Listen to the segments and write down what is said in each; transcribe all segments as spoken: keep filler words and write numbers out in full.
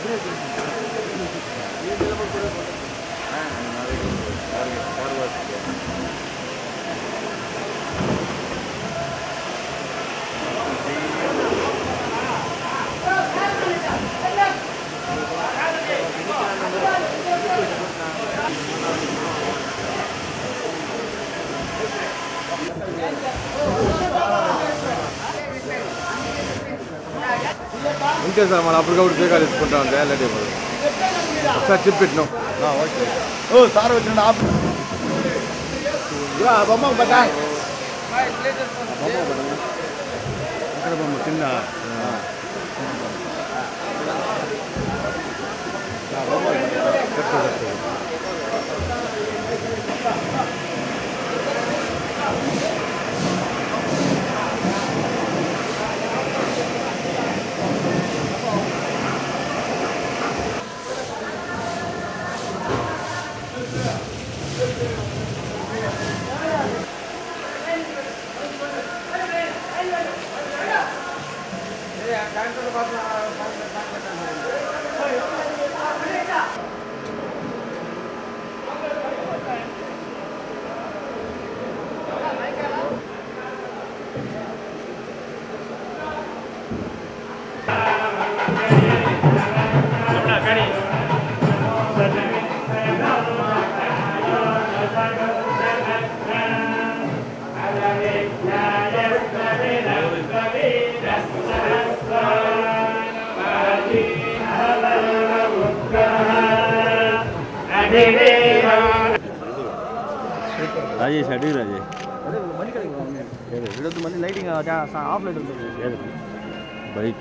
ఇంకే సార్ మన అప్పటికప్పుడు బేగాలు ఇచ్చుకుంటా ఉంటే రెడీ ఒకసారి చెప్పి పెట్టినాం ఓకే ఓ సార్ వచ్చిన బొమ్మ బట్ట అక్కడ బొమ్మ కింద राजेश अड़ी राजेश तो मनी लाइटिंग ऑफ लाइट बाइक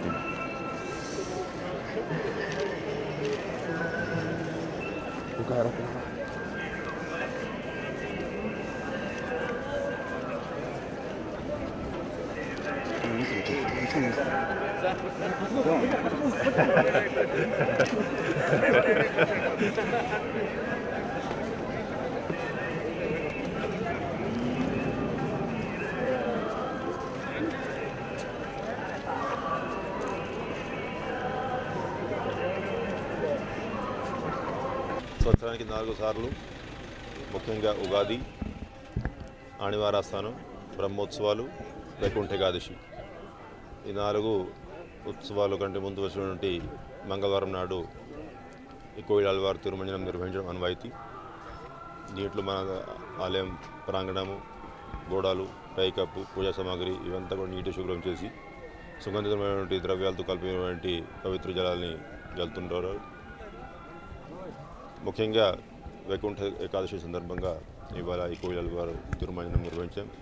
సంవత్సరానికి నాలుగు సార్లు ముఖ్యంగా ఉగాది, ఆణివారాస్థానం, బ్రహ్మోత్సవాలు, వైకుంఠ ఏకాదశి ఈ నాలుగు ఉత్సవాల కంటే ముందు వచ్చినటువంటి మంగళవారం నాడు ఈ కోయిలాల్వారు తిరుమంజనం నిర్వహించడం అనువాయితీ. దీంట్లో మన ఆలయం ప్రాంగణము, గోడాలు, పైకప్పు, పూజా సామాగ్రి ఇవంతా కూడా నీటి శుభ్రం చేసి సుగంధితమైనటువంటి ద్రవ్యాలతో కలిపినటువంటి పవిత్ర జలాల్ని జల్తుంటారు. ముఖ్యంగా వైకుంఠ ఏకాదశి సందర్భంగా ఇవాళ ఈ కోయిలాల్వారు తిరుమంజనం నిర్వహించాం.